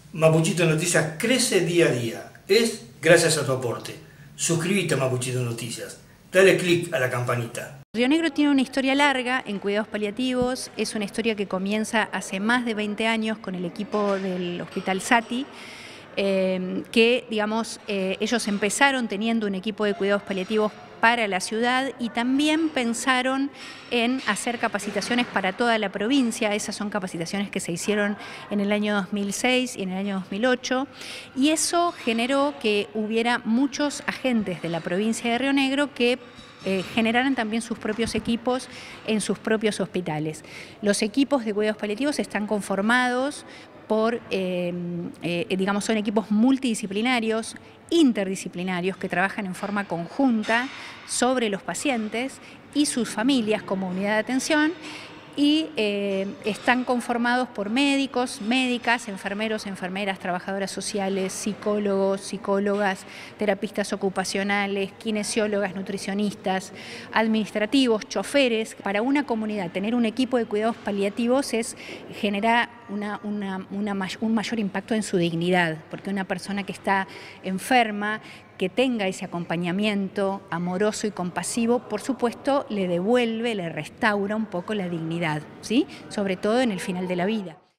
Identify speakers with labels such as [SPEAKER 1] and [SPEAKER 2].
[SPEAKER 1] Mapuchito Noticias crece día a día. Es gracias a tu aporte. Suscríbete a Mapuchito Noticias. Dale clic a la campanita.
[SPEAKER 2] Río Negro tiene una historia larga en cuidados paliativos. Es una historia que comienza hace más de 20 años con el equipo del Hospital Sati, que digamos, ellos empezaron teniendo un equipo de cuidados paliativos para la ciudad y también pensaron en hacer capacitaciones para toda la provincia. Esas son capacitaciones que se hicieron en el año 2006 y en el año 2008, y eso generó que hubiera muchos agentes de la provincia de Río Negro que generaran también sus propios equipos en sus propios hospitales. Los equipos de cuidados paliativos están conformados por, digamos, son equipos multidisciplinarios, interdisciplinarios, que trabajan en forma conjunta sobre los pacientes y sus familias como unidad de atención, y están conformados por médicos, médicas, enfermeros, enfermeras, trabajadoras sociales, psicólogos, psicólogas, terapistas ocupacionales, kinesiólogas, nutricionistas, administrativos, choferes. Para una comunidad tener un equipo de cuidados paliativos genera un mayor impacto en su dignidad, porque una persona que está enferma, que tenga ese acompañamiento amoroso y compasivo, por supuesto, le devuelve, le restaura un poco la dignidad, ¿sí? Sobre todo en el final de la vida.